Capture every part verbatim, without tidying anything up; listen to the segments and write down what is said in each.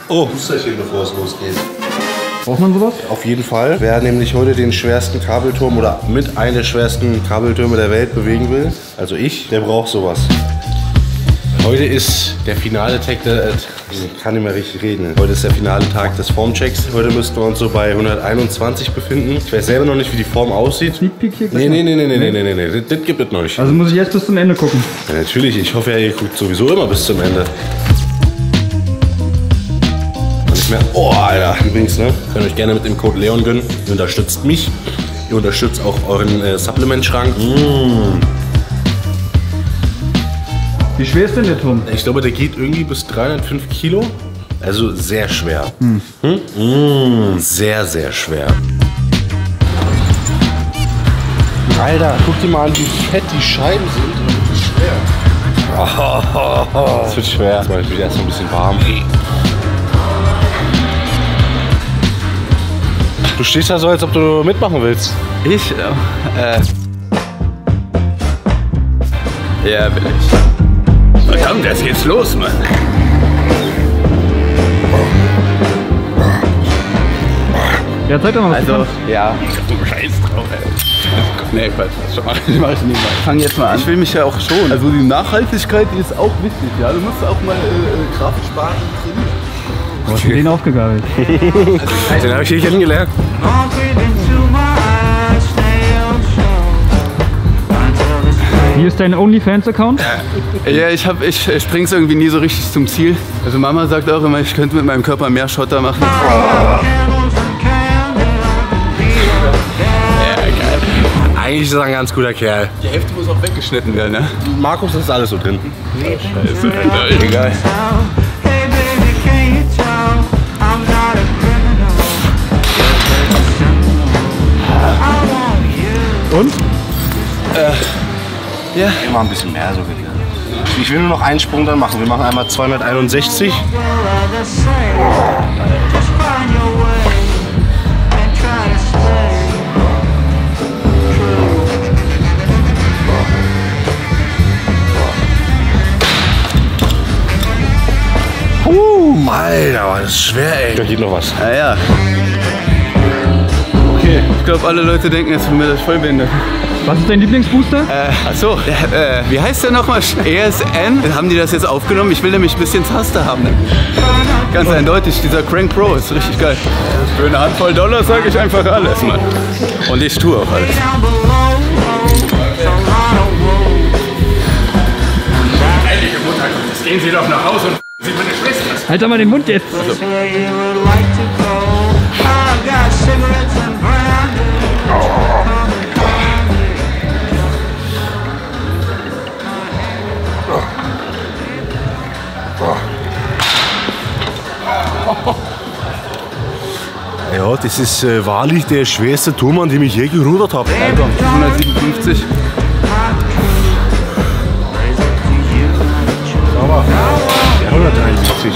Oh. Boosterchen, bevor es losgeht. Braucht man sowas? Auf jeden Fall. Wer nämlich heute den schwersten Kabelturm oder mit einer der schwersten Kabeltürme der Welt bewegen will, also ich, der braucht sowas. Heute ist der finale Tag, der, ich kann nicht mehr richtig reden. Heute ist der finale Tag des Formchecks. Heute müssten wir uns so bei hunderteinundzwanzig befinden. Ich weiß selber noch nicht, wie die Form aussieht. Sneak Peek hier? Nee, nee, nee, nee, nee, nee, nee, nee, nee. Das, das gibt es noch nicht. Also muss ich jetzt bis zum Ende gucken? Ja, natürlich. Ich hoffe ja, ihr guckt sowieso immer bis zum Ende. Mehr. Oh, Alter. Übrigens, ne? Könnt ihr euch gerne mit dem Code Leon gönnen. Ihr unterstützt mich. Ihr unterstützt auch euren äh, Supplement-Schrank. Mmh. Wie schwer ist denn der Turm? Ich glaube, der geht irgendwie bis dreihundertfünf Kilo. Also sehr schwer. Hm. Hm? Mmh. Sehr, sehr schwer. Alter, guck dir mal an, wie fett die Scheiben sind. Und wie schwer. Oh, das wird schwer. Jetzt mache ich mich erst mal ein bisschen warm. Du stehst da so, als ob du mitmachen willst. Ich? Äh. Ja, will ich. Verdammt, jetzt geht's los, Mann. Ja, zeig doch mal, was Also, du kannst. ja. Ich hab so einen Scheiß drauf, ey. Nee, Quatsch. Das mach ich, mach ich nicht mal. Fang jetzt mal an. Ich will mich ja auch schon. Also die Nachhaltigkeit, die ist auch wichtig, ja. Du musst auch mal äh, Kraft sparen trainieren. Du hast den aufgegabelt. Den habe ich hier kennengelernt. Wie ist dein OnlyFans-Account? Ja, ich, hab, ich, ich bring's irgendwie nie so richtig zum Ziel. Also Mama sagt auch immer, ich könnte mit meinem Körper mehr Schotter machen. Ja, geil. Eigentlich ist er ein ganz guter Kerl. Die Hälfte muss auch weggeschnitten werden, ne? Markus, das ist alles so drin. Scheiße, Alter, egal. Und? Äh, ja. Immer ein bisschen mehr so bitte. Ich will nur noch einen Sprung dann machen. Wir machen einmal zweihunderteinundsechzig. Uh, Alter, das ist schwer, ey. Da geht noch was. Ja, ja. Okay, ich glaube, alle Leute denken jetzt von mir, dass ich voll bin. Was ist dein Lieblingsbooster? Äh, achso, äh, äh, wie heißt der nochmal? E S N? Haben die das jetzt aufgenommen? Ich will nämlich ein bisschen Taste haben. Ne? Ganz eindeutig, dieser Crank Pro ist richtig geil. Für eine Handvoll Dollar sage ich einfach alles, Mann. Und ich tue auch alles. Heilige Mutter, jetzt gehen Sie doch nach Hause und Sie meine Schwester. Halt doch mal den Mund jetzt. Also. Ja, das ist äh, wahrlich der schwerste Turm, an dem ich je gerudert habe. Also, hundertsiebenundfünfzig. Aber ja, hundertdreiundsiebzig.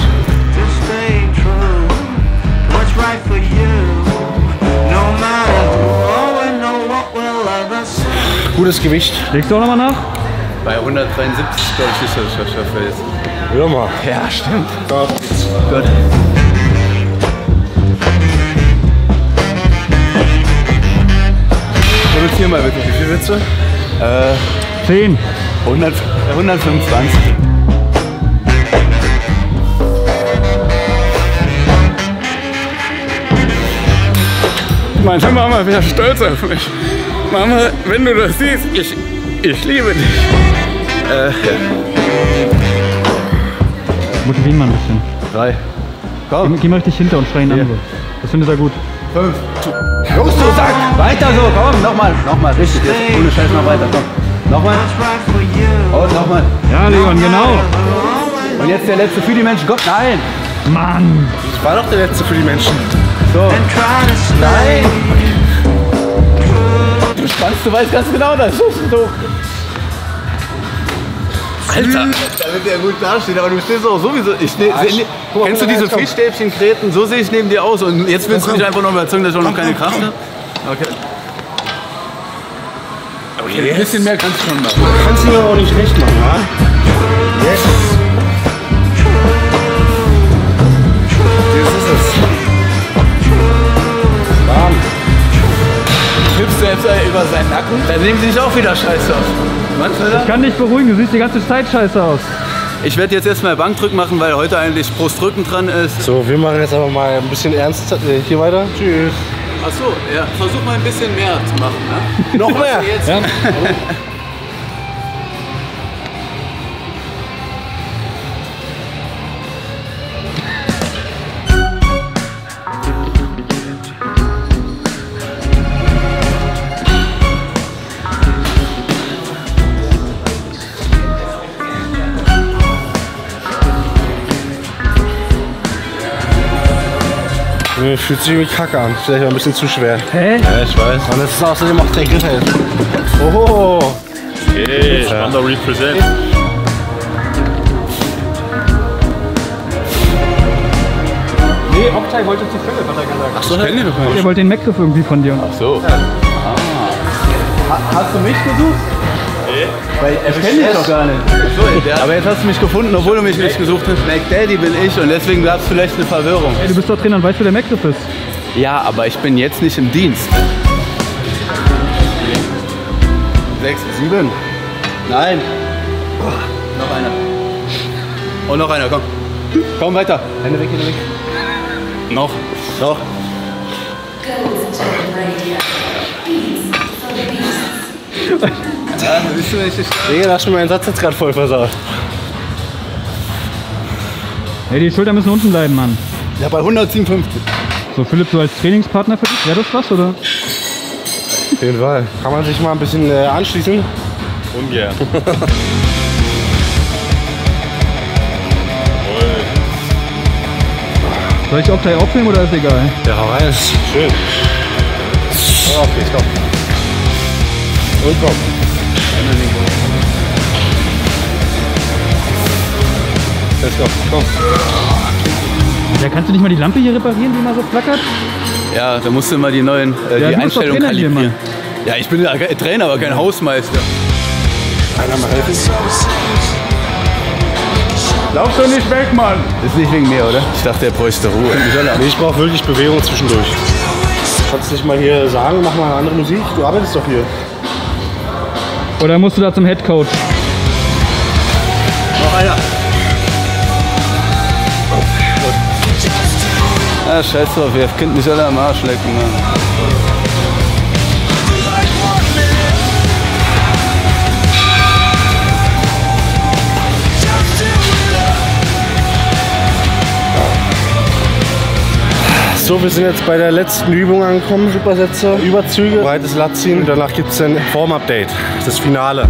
Gutes Gewicht. Legst du auch nochmal nach? Bei hundertdreiundsiebzig, glaube ich, ist das schon schaffe jetzt. Hör mal. Ja, stimmt. Da. Gut. Reduzier mal bitte. Wie viel willst du? Äh, zehn. hundert, hundertfünfundzwanzig. Meine Mama wäre stolz auf mich. Mama, wenn du das siehst, ich, ich liebe dich. Äh, ja. Motivieren mal ein bisschen. Drei. Komm. Geh, geh mal richtig hinter und schreien an. Das findet er gut. Fünf. Los, du Sack! Weiter so, komm, nochmal, nochmal, richtig, jetzt ohne Scheiß mal weiter, komm. Nochmal. Und nochmal. Ja, Leon, genau. Und jetzt der letzte für die Menschen, Gott, nein! Mann! Ich war doch der letzte für die Menschen. So. Nein! Du spannst, du weißt ganz genau, das ist so. Alter! Damit der gut dasteht, aber du stehst auch sowieso. Ich ne, Ach, ne, guck mal, kennst du guck mal, diese komm. Fischstäbchen-Kreten? So sehe ich neben dir aus und jetzt willst du mich einfach noch überzeugen, dass ich auch noch keine Kraft habe? Okay. Okay, ein bisschen mehr kannst du schon machen. Kannst du mir auch nicht recht machen, ha? Yes. Dann nehmen sie sich auch wieder scheiße aus. Mann, Ich kann dich beruhigen, du siehst die ganze Zeit scheiße aus. Ich werde jetzt erstmal Bankdrücken machen, weil heute eigentlich Brustdrücken dran ist. So, wir machen jetzt aber mal ein bisschen ernst äh, hier weiter. Tschüss. Ach so, ja. Versuch mal ein bisschen mehr zu machen, ne? Noch mehr? Jetzt. Ja. Mir fühlt sich irgendwie kacke an. Vielleicht ein bisschen zu schwer. Hä? Ja, ich weiß. Und das ist außerdem auch der Griff. Oh. Okay, Spandau represent. Nee, Oktay wollte zu Philipp, hat er gesagt. Ach so, ich kenn den doch gar Er nicht. wollte den Mac-Griff irgendwie von dir. Ach so. Ah. Hast du mich gesucht? Nee. Weil ich kenne dich doch gar nicht. So, aber jetzt hast du mich gefunden, obwohl du mich nicht gesucht hast. Mac Daddy bin ich und deswegen gab es vielleicht eine Verwirrung. Ey, du bist doch Trainer und weißt, wo der Mac-Griff ist. Ja, aber ich bin jetzt nicht im Dienst. Sechs, sieben. Nein. Oh, noch einer. Und noch einer, komm. Komm weiter. Hände weg, Hände weg. Noch. Noch. Ja, bist du nicht Digga, da hast du meinen Satz jetzt gerade voll versaut. Ey, die Schultern müssen unten bleiben, Mann. Ja, bei hundertsiebenundfünfzig. So, Philipp, so als Trainingspartner für dich, wäre das was, oder? Auf jeden Fall. Kann man sich mal ein bisschen äh, anschließen? Ungern. Soll ich Oktay aufnehmen oder ist egal? Ja, hau rein. Ist schön. Oh, okay, stopp. Und komm. Let's go. Komm. Ja, kannst du nicht mal die Lampe hier reparieren, die mal so flackert? Ja, da musst du immer die neuen äh, Ja, die du bist doch Einstellung Trainer hier, kalibrieren. Ja, ich bin ja Trainer, aber kein Hausmeister. Einer mal helfen. Lauf doch nicht weg, Mann! Ist nicht wegen mir, oder? Ich dachte, er bräuchte Ruhe. Nee, ich brauche wirklich Bewegung zwischendurch. Kannst du nicht mal hier sagen, mach mal eine andere Musik? Du arbeitest doch hier. Oder musst du da zum Headcoach? Noch einer. Ah, scheiß drauf, ihr könnt mich alle am Arsch lecken, Mann. So, wir sind jetzt bei der letzten Übung angekommen. Supersätze, Überzüge, breites Lat ziehen. Danach gibt es ein Form-Update, das Finale.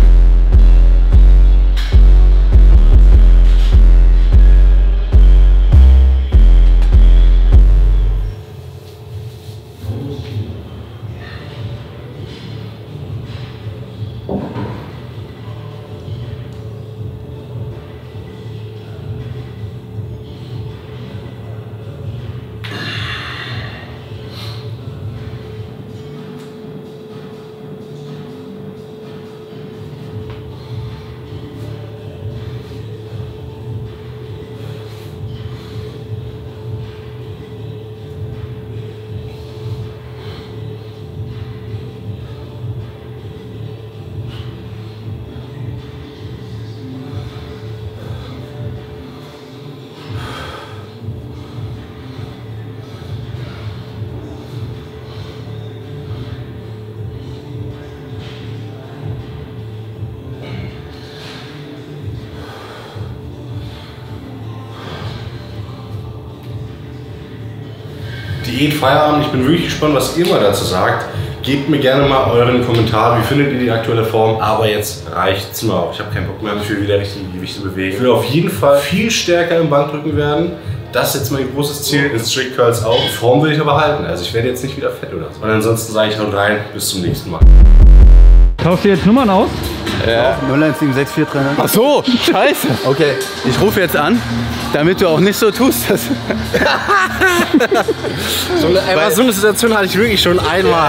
Diät, Feierabend. Ich bin wirklich gespannt, was ihr mal dazu sagt. Gebt mir gerne mal euren Kommentar. Wie findet ihr die aktuelle Form? Aber jetzt reicht's mir auch. Ich habe keinen Bock mehr, mich für wieder richtige Gewichte bewegen. Ich will auf jeden Fall viel stärker im Bankdrücken werden. Das ist jetzt mein großes Ziel. In Strict Curls auch. Die Form will ich aber halten. Also ich werde jetzt nicht wieder fett oder so. Und ansonsten sage ich haut rein. Bis zum nächsten Mal. Tauschst du jetzt Nummern aus? Ja, null eins sieben sechs vier drei neun. Ach so, scheiße. Okay, ich rufe jetzt an, damit du auch nicht so tust, dass... So eine, so eine Situation hatte ich wirklich schon einmal.